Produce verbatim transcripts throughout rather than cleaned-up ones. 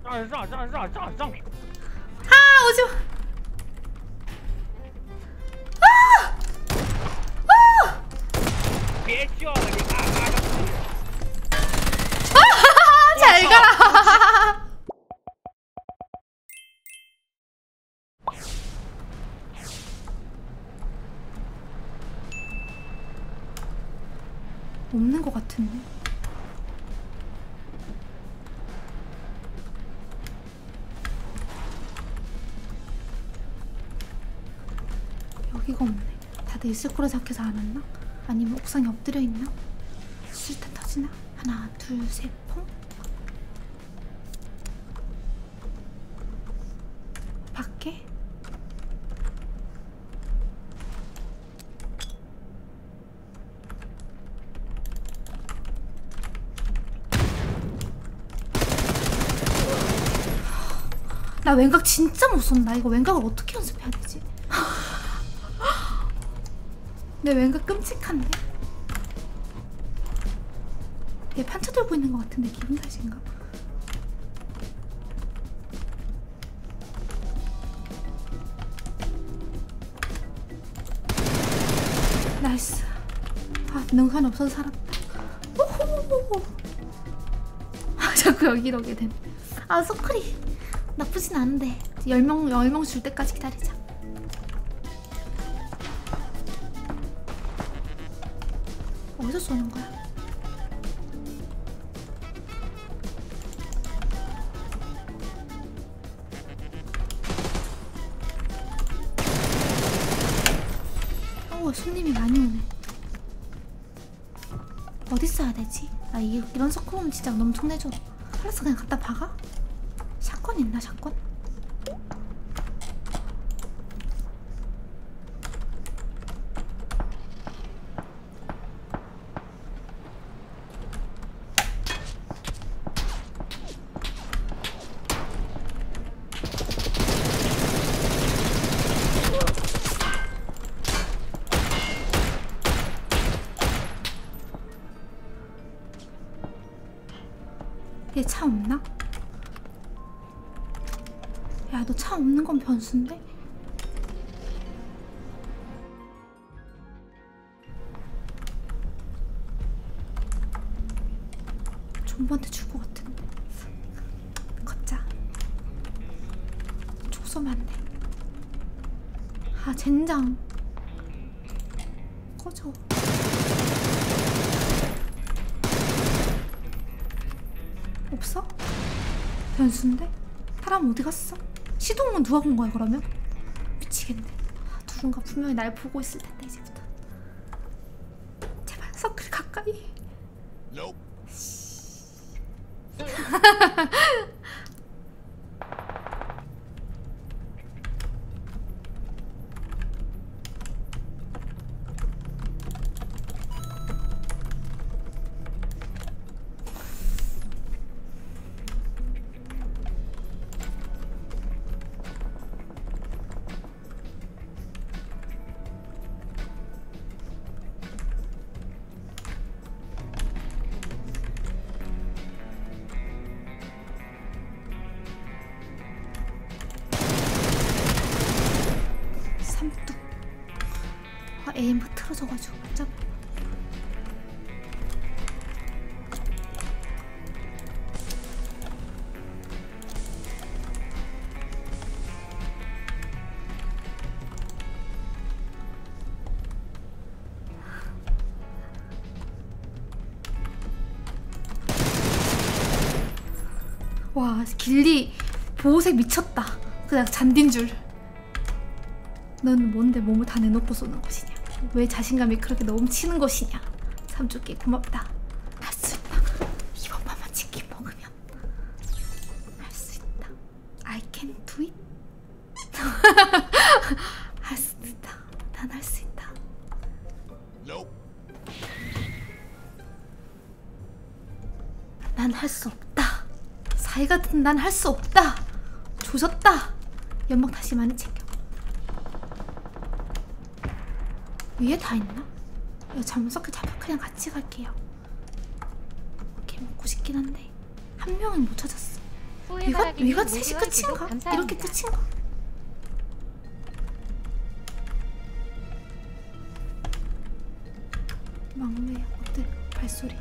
让让让让让让！ 아 오지마. 아! 아! 别叫了，你妈妈的！ 아, 잘 가라. 없는 것 같은데. 여기가 없네. 다들 있을 거라 생각해서 안 왔나? 아니면 옥상에 엎드려 있나? 술탄 터지나? 하나, 둘, 셋, 퐁. 밖에? 나 왼각 진짜 못 쏜다. 이거 왼각을 어떻게 연습해야 되지? 내 왼각 끔찍한데? 얘 판쳐 들고 있는 것 같은데 기분 탓인가? 나이스. 아, 능선 없어서 살았다. 오호호호. 아, 자꾸 여기로 오게 되네. 아, 서클이 나쁘진 않은데 열 명, 열 명 줄 때까지 기다리자. 어디서 쏘는 거야? 어, 손님이 많이 오네. 어디 써야 되지? 아, 이, 이런 서클 오면 진짜 너무 촉내줘. 알았어, 그냥 갖다 박아? 샷건 있나, 샷건? 얘 차 없나? 야, 너 차 없는 건 변수인데? 존버한테 줄 것 같은데. 걷자. 총 쏘면 안 돼. 아, 젠장. 꺼져. 없어? 변수인데? 사람 어디 갔어? 시동은 누가 건 거야 그러면? 미치겠네. 아, 누군가 분명히 날 보고 있을 텐데 이제부터. 제발 서클 가까이. Nope. 삼뚝. 아, 에임이 틀어져가지고 못 잡아. 와, 길리 보호색 미쳤다. 그냥 잔딘 줄. 넌 뭔데 몸을 다 내놓고 쏘는 것이냐? 왜 자신감이 그렇게 넘치는 것이냐? 삼촌께 고맙다. 할 수 있다. 이번 밤만 치킨 먹으면 할 수 있다. I can do it. 할 수 있다. 난 할 수 있다. Nope. 난 할 수 없다. 사이 같은 난 할 수 없다. 조졌다. 연막 다시 많이 챙겨. 위에 다 있나? 이거 잘못 섞여 잡아. 그냥 같이 갈게요. 개 먹고 싶긴 한데 한 명은 못 찾았어. 위가 위가 셋이 끝인가? 이렇게 끝인가? 막내 어때? 발소리.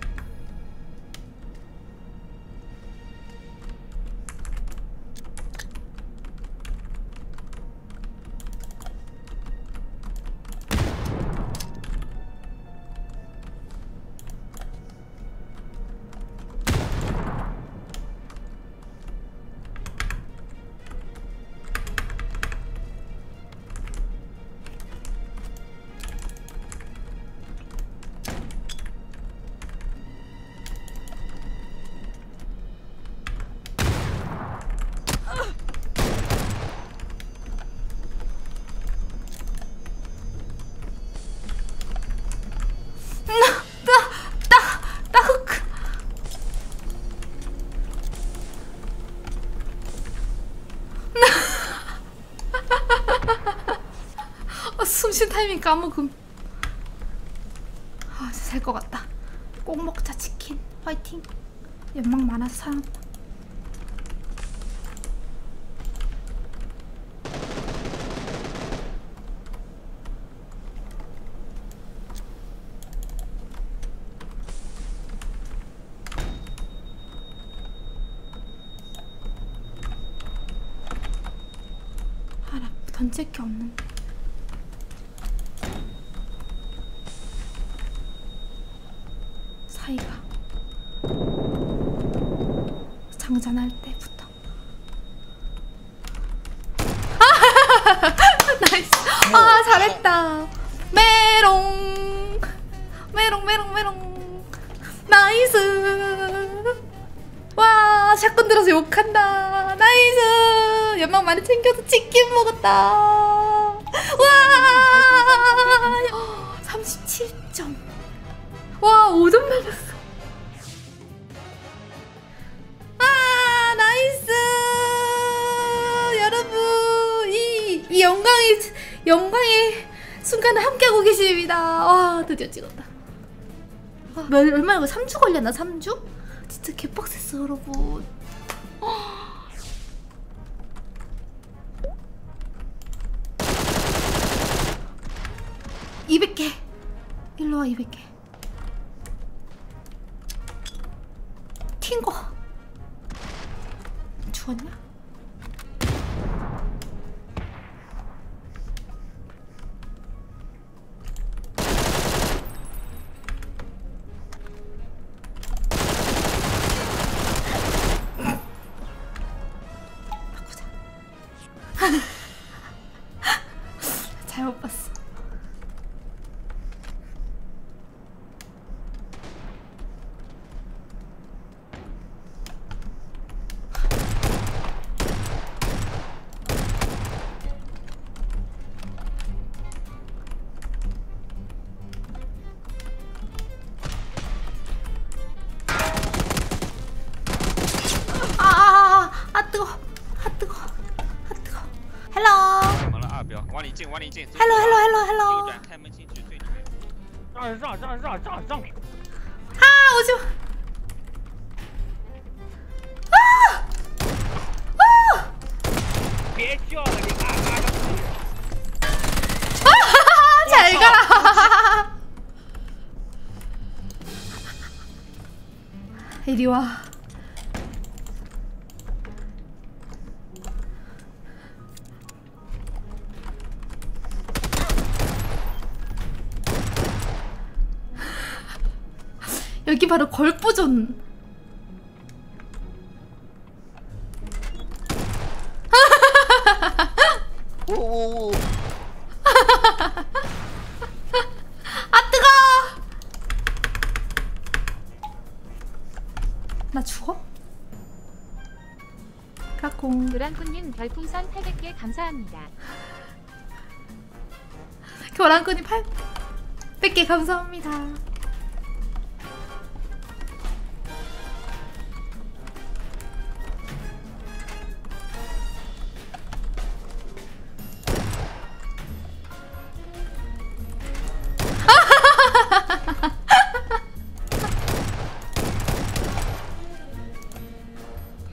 숨쉰 타이밍 까먹음. 아, 진짜 살 것 같다. 꼭 먹자 치킨. 화이팅. 연막 많아서 살았다. 알아, 던질 게 없는데. 사이가 장전할 때부터. 나이스. 아, 잘했다. 메롱 메롱 메롱 메롱. 나이스. 와, 샷건 들어서 욕한다. 나이스. 연막 많이 챙겨서 치킨 먹었다. 와, 삼십칠 점. 와, 오 점 남았어. 아, 나이스. 여러분, 이, 이 영광의 영광의 순간을 함께하고 계십니다. 와, 드디어 찍었다. 와, 몇, 얼마나 삼 주 걸렸나? 삼 주? 진짜 개빡셌어, 여러분. 이백 개. 일로와, 이백 개. 튄거 죽었냐? 바꾸자. 잘못 봤어. 标，往里进，往里进。 Hello Hello Hello Hello。 右转开门进去最里面。 让让让让让让！ 啊，我就啊啊！ 别叫了，你嘎嘎的。 잘 가라. 이리 와. 여기 바로 걸프존. 오오오. 아 뜨거. 나 죽어? 까꿍. 교란꾼님 별풍선 팔백 개 감사합니다. 교란꾼이 팔백 개 감사합니다.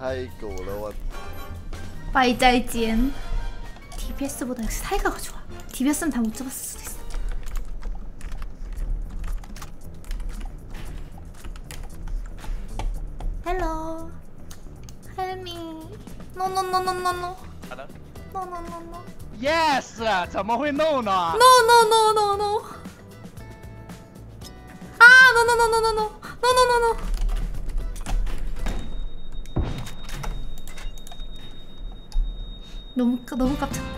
太狗了，我 빠이짜이찐. 디비에스보다 역시 타이가가 좋아. 디비에스는 다 못 잡았을 수도 있어. 헬로. 헬미. 노노노노노노. 노노노노. Yes，怎么会 no 呢？ 노노노노노. 아, 노노노노노노. 노노노노. 너무 까- 너무 깜짝.